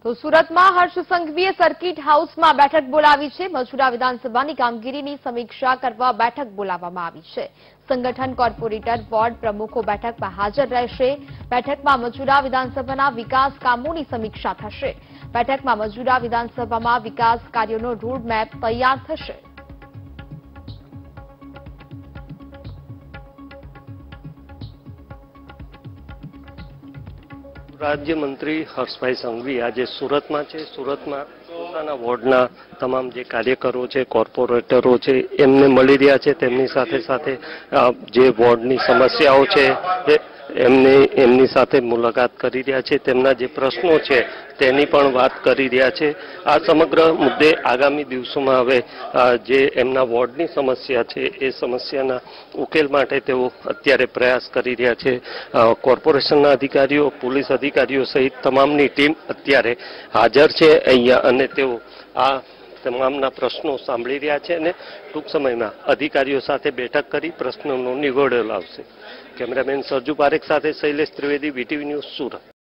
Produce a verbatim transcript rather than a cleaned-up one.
તો સુરતમાં હર્ષ સંઘવીએ સર્કિટ હાઉસમાં બેઠક બોલાવી છે। મજૂરા વિધાનસભાની કામગીરીની સમીક્ષા કરવા બેઠક બોલાવવામાં આવી છે। સંગઠન, કોર્પોરેટર, વોર્ડ પ્રમુખો બેઠકમાં હાજર રહેશે। બેઠકમાં મજૂરા વિધાનસભાના વિકાસ કામોની સમીક્ષા થશે। બેઠકમાં મજૂરા વિધાનસભામાં વિકાસ કાર્યોનો રોડમેપ તૈયાર થશે। રાજ્યમંत्री हर्षभाई संघवी आज सूरत में है। सूरत में પોતાના વોર્ડના તમામ જે કાર્યકરો છે, કોર્પોરેટરો છે, એમને મળી રહ્યા છે। તેમની સાથે સાથે જે વોર્ડની સમસ્યાઓ છે એમને એમની સાથે મુલાકાત કરી રહ્યા છે। તેમના જે પ્રશ્નો છે તેની પણ વાત કરી રહ્યા છે। આ સમગ્ર મુદ્દે આગામી દિવસોમાં હવે જે એમના વોર્ડની સમસ્યા છે એ સમસ્યાના ઉકેલ માટે તેઓ અત્યારે પ્રયાસ કરી રહ્યા છે। કોર્પોરેશનના અધિકારીઓ, પોલીસ અધિકારીઓ સહિત તમામની ટીમ અત્યારે હાજર છે અહીંયા અને તેઓ આ તમામના પ્રશ્નો સાંભળી રહ્યા છે અને ટૂંક સમયમાં અધિકારીઓ સાથે બેઠક કરી પ્રશ્નોનો નિવેડો લાવશે। કેમેરામેન સરજુ પારેખ સાથે શૈલેષ ત્રિવેદી, વીટીવી ન્યૂઝ, સુરત।